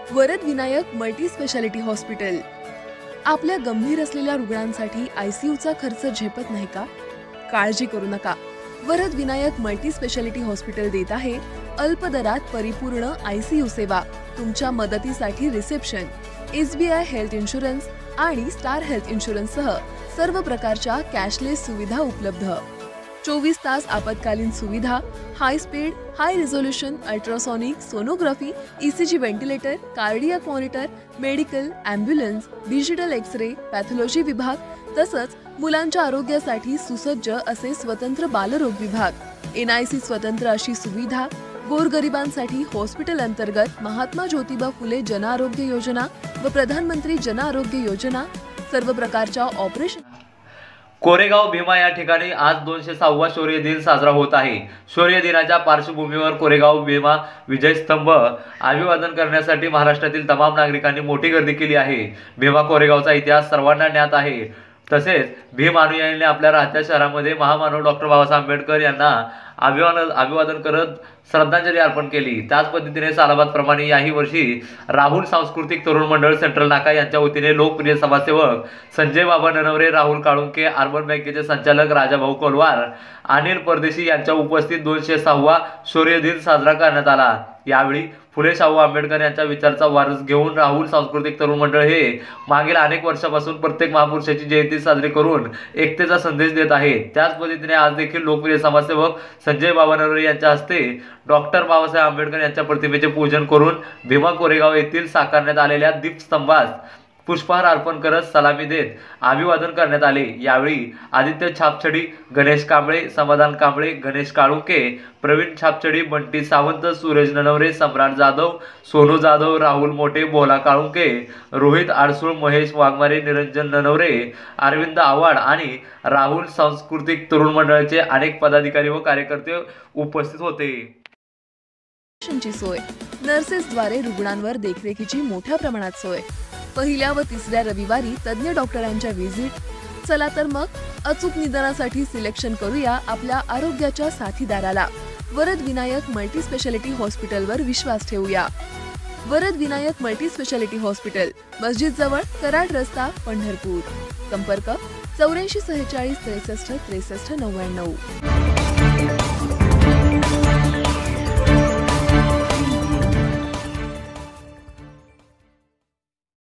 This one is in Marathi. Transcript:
Varad Vinayak multi speciality hospital. आपल्या गंभीर असलेल्या रुग्णांसाठी आयसीयूचा खर्च झेपत नाही का? काळजी करू नका, Varad Vinayak multi speciality hospital देत आहे अल्प दरात परिपूर्ण आयसीयू सेवा। तुमच्या मदतीसाठी रिसेप्शन, SBI हेल्थ इन्शुरन्स आणि स्टार हेल्थ इन्शुरन्स सह सर्व प्रकारच्या कॅशलेस सुविधा उपलब्ध। 24 तास आपत्कालीन सुविधा, high speed, high resolution ultrasonic sonography, ECG ventilator, cardiac monitor, medical, ambulance, digital X-ray, pathology विभाग, तसंच मुलांच्या आरोग्यासाठी सुसज्ज असे स्वतंत्र बालरोग विभाग, NIC स्वतंत्र अशी सुविधा, गोरगरिबांसाठी हॉस्पिटल अंतर्गत महात्मा ज्योतिबा फुले जन आरोग्य योजना व प्रधानमंत्री जन आरोग्य योजना, सर्व प्रकारच्या ऑपरेशन। कोरेगाव भीमा या ठिकाणी आज 206वा शौर्य दिन साजरा होत आहे। शौर्य दिनाच्या पार्श्वभूमीवर कोरेगाव भीमा विजय स्तंभ अभिवादन करण्यासाठी महाराष्ट्रातील तमाम नागरिकांनी मोठी गर्दी केली आहे। भीमा कोरेगावचा इतिहास सर्वांना ज्ञात आहे। तसेच भीम अनुयायांनी आपल्या राहत्या शहरामध्ये महामानव डॉक्टर बाबासाहेब आंबेडकर यांना अभिवादन करत श्रद्धांजली अर्पण केली। त्याच पद्धतीने सालाबाद प्रमाणे याही वर्षी राहुल सांस्कृतिक तरुण मंडळ सेंट्रल नाका यांच्या वतीने लोकप्रिय समाजसेवक संजय बाबा ननवरे, राहुल काळुंके, अर्बन बँकेचे संचालक राजाभाऊ कोलवार, अनिल परदेशी यांच्या उपस्थित 206वा शौर्य दिन साजरा करण्यात आला। यावेळी फुले शाहू आंबेडकर यांच्या विचाराचा वारस घेऊन राहुल सांस्कृतिक तरुण मंडळ हे मागील अनेक वर्षापासून प्रत्येक महापुरुषाची जयंती साजरी करून एकतेचा संदेश देत आहे। त्याच पद्धतीने आज देखील लोकप्रिय समाजसेवक संजय बाबा ननवरे यांच्या हस्ते डॉक्टर बाबासाहेब आंबेडकर यांच्या प्रतिमेचे पूजन करून भीमा कोरेगाव येथील साकारण्यात आलेल्या दीपस्तंभास पुष्पहार अर्पण करत सलामी देत अभिवादन करण्यात आले। यावेळी आदित्य छापछडी, गणेश कांबळे, समाधान कांबळे, गणेश काळुंके, प्रवीण छापछडी, बंटी सावंत, सूरज ननवरे, सम्राट जाधव, सोनू जाधव, राहुल मोठे, भोला काळुंके, रोहित आडसूळ, महेश वाघमारे, निरंजन ननवरे, अरविंद आव्हाड आणि राहुल सांस्कृतिक तरुण मंडळाचे अनेक पदाधिकारी व कार्यकर्ते उपस्थित होते। सोय, नर्सेसद्वारे रुग्णांवर देखरेखीची मोठ्या प्रमाणात सोय, पहिल्या व तिसऱ्या रविवारी तज्ञ डॉक्टरांच्या व्हिजिट। चला तर मग अचूक निदानासाठी सिलेक्शन करूया आपल्या आरोग्याच्या साथीदाराला। वरद विनायक मल्टी स्पेशालिटी हॉस्पिटलवर विश्वास ठेवूया। Varad Vinayak multi speciality hospital, मस्जिद जवळ, कराड रस्ता, पंढरपूर। संपर्क 84 46 63 63 99।